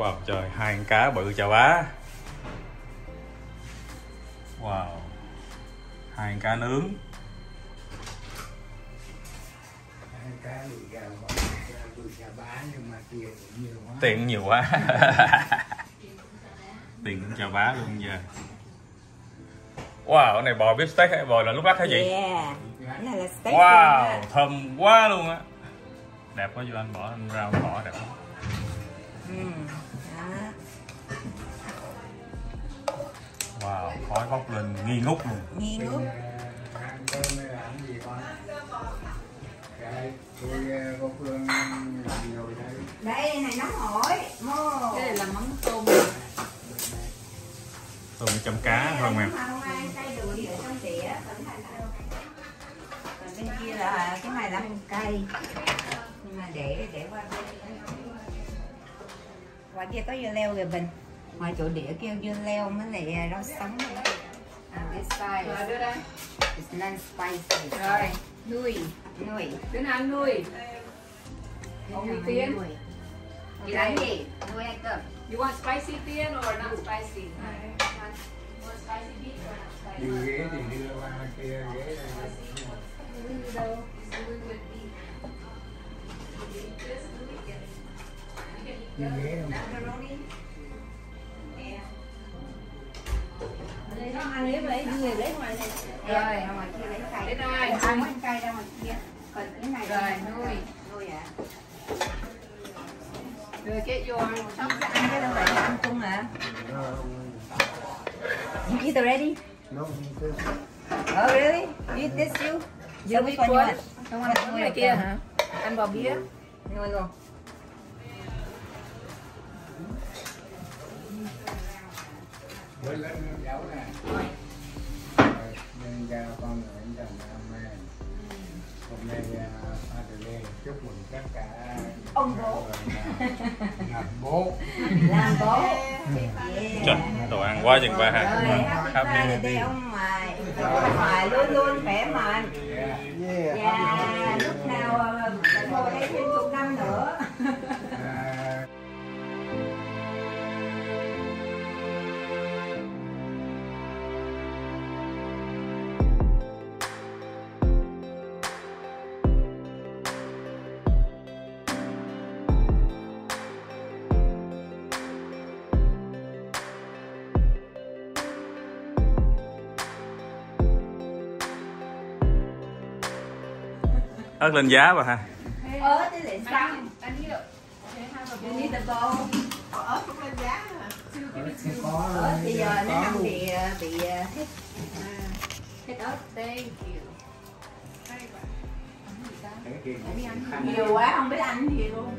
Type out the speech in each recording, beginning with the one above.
Wow trời, 2 con cá bự chà bá. Wow, 2 con cá nướng. Tiền nhiều quá. Tiền cũng chà bá luôn giờ. Wow, cái này bò beef steak hay bò là lúc lắc hả chị? Yeah, cái này là steak. Wow, thơm quá luôn á. Đẹp quá vô anh, bỏ anh rau bỏ đẹp lắm. Wow, khói bốc lên nghi ngút luôn. Nghi ngút. Đây này nóng hổi. Cái này là mắm tôm. Tôm chấm cá thôi mà. Còn bên kia là cái này là con cây. Nhưng mà để qua ngoài kia có dưa leo kìa Bình. Ngoài chỗ đĩa kêu dưa leo mới lại rau sống. This side. Rồi đưa đây. It's non-spicy. Rồi, nuôi. Đứa nào ăn nuôi? Ông đi Tiên. Chị đánh gì? Nuôi hay cơm? You want spicy Tiên or not spicy? Want spicy beef or not spicy? Đưa ghế thì đưa qua kia ghế này. Nuôi đâu? Nuôi with beef. Đưa ghế không? Ăn lấy vậy, người lấy ngoài này. Rồi, ngoài kia lấy cây. Lấy rồi. Ăn mấy cây ra ngoài kia. Còn cái này Rồi, nuôi ạ. Rồi get your Không có ăn cái đâu vậy, ăn chung hả? You eat already? No, Oh really? You eat this too? So which one you want? Không ăn nuôi này kia hả? Ăn bò bía. Nuôi luôn. với lên dấu nè. Nên ra con người anh chồng hôm nay Adelaide chúc mừng tất cả ông bố làm bố. Làm bố. Trời, đồ ăn quá chừng ba ha. Happy birthday ông Hoài luôn luôn khỏe mạnh. Và lúc nào ngồi đây thêm chục năm nữa. Ớt lên giá bà ha. Ớt thì lại xăng. You need the bowl. Ớt cũng lên giá hả? Ớt bây giờ nó đang bị thích. Thích ớt, thank you. Nhiều quá không biết ăn gì luôn.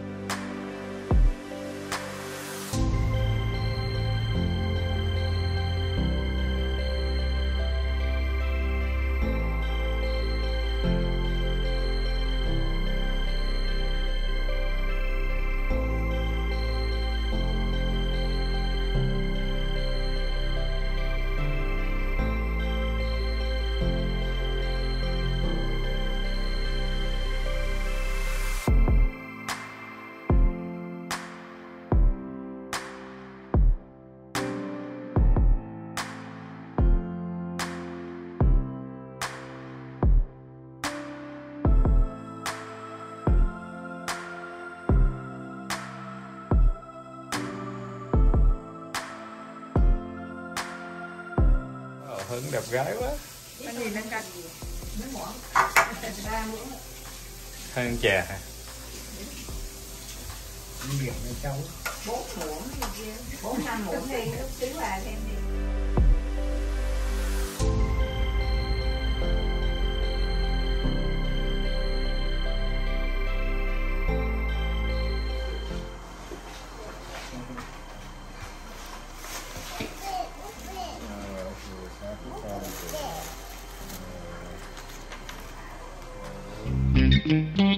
Hưng đẹp gái quá. Cái gì nâng canh? Mấy muỗng? 3 muỗng. Hơn chè hả? Miệng này cháu 4 muỗng gì kia. 4-5 muỗng đi, lúc xíu là thêm đi. Thank you.